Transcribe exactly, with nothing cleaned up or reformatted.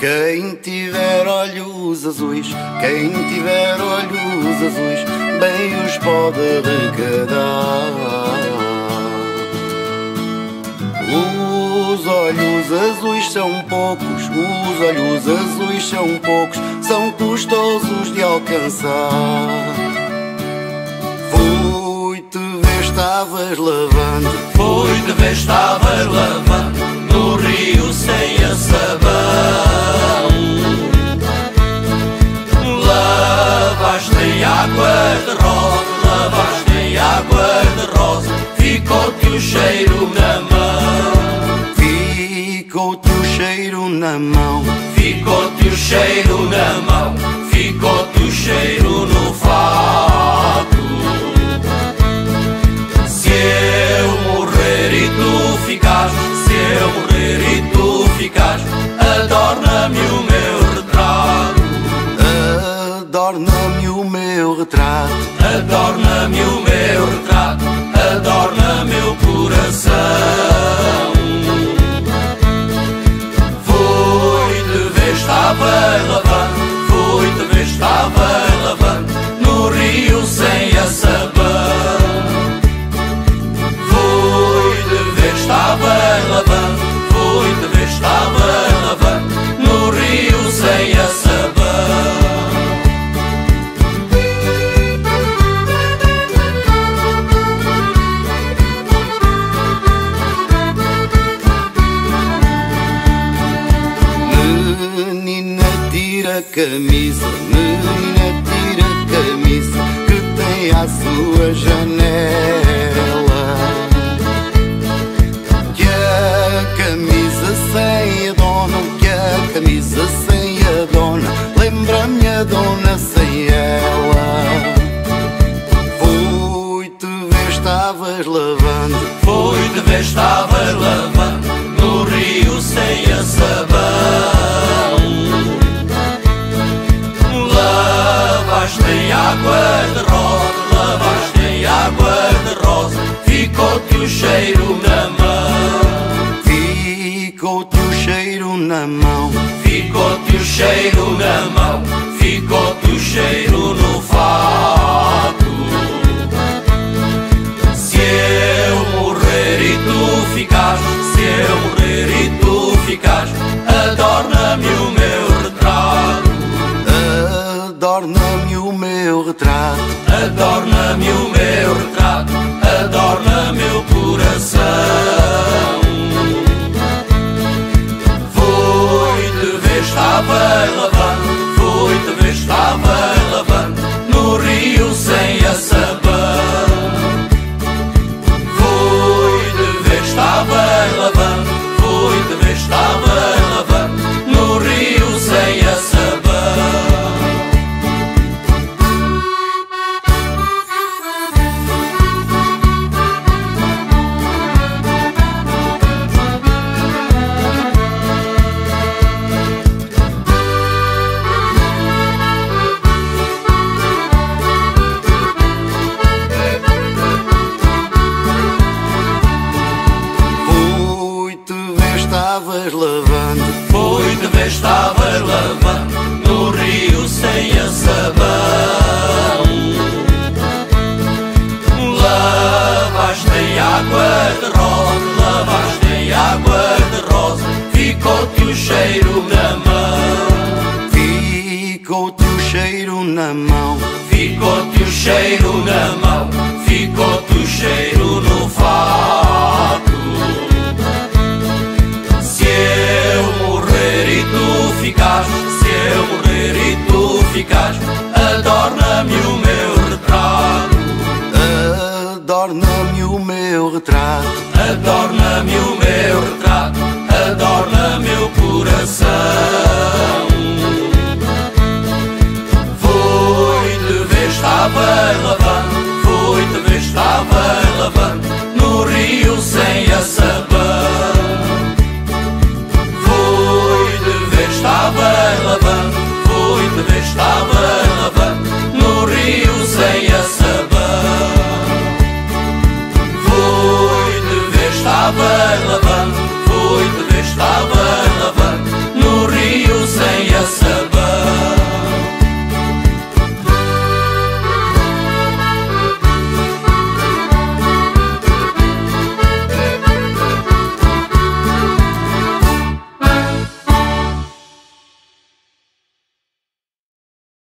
Quem tiver olhos azuis, quem tiver olhos azuis, bem os pode arrecadar. Os olhos azuis são poucos, os olhos azuis são poucos, são custosos de alcançar. Fui-te ver, estavas lavando, fui-te ver, estavas lavando no rio sem a sabão. Lavaste em águas de rosa, lavaste em águas de rosa, ficou-te o cheiro na mão. Ficou-te o cheiro na mão, ficou-te o cheiro na mão, ficou-te o cheiro no fato. Se eu morrer e tu ficares, se eu morrer e tu ficares, adorna-me o meu retrato. Adorna-me o meu retrato, adorna-me o meu retrato, adorna meu coração. Fui-te ver, estavas lavando, fui-te ver, estavas lavando no rio sem a sabão. Fui-te ver, estavas lavando, fui-te ver, estavas lavando no rio sem a sabão. Camisa, menina, tira a camisa que tem à sua janela. Que a camisa sem a dona, que a camisa sem a dona lembra-me a dona sem ela. Fui-te ver, estavas lavando, fui-te ver, estavas lavando no rio sem a sabão. Lavaste em águas de rosa, lavaste em águas de rosa, ficou-te o cheiro na mão. Ficou-te o cheiro na mão, ficou-te o cheiro na mão, ficou-te o cheiro no fato. Se eu morrer e tu ficares, se eu morrer e tu ficares, adorna-me o meu retrato. Adorna-me o meu retrato, adorna-me o meu retrato, adorna meu coração. Fui-te ver, estavas lavando, fui-te ver, estavas lavando no rio sem a sabão. Fui-te ver, estavas lavando, fui-te ver, estavas lavando no rio sem a sabão. Estavas lavando, fui-te ver, estavas lavando no rio sem a sabão. Lavaste em águas de rosa, lavaste em águas de rosa, ficou-te o cheiro na mão. Ficou-te o cheiro na mão, ficou-te o cheiro na mão, ficou-te o cheiro no fato. Se eu morrer e tu ficares, se eu morrer e tu ficares, adorna-me o meu retrato. Adorna-me o meu retrato, adorna-me o meu retrato, adorna meu coração. Fui-te ver, estavas lavando, fui-te ver, estavas lavando no rio sem a sabão. Estavas lavando, fui-te ver, estavas lavando no rio sem a sabão. Fui-te ver, estavas lavando.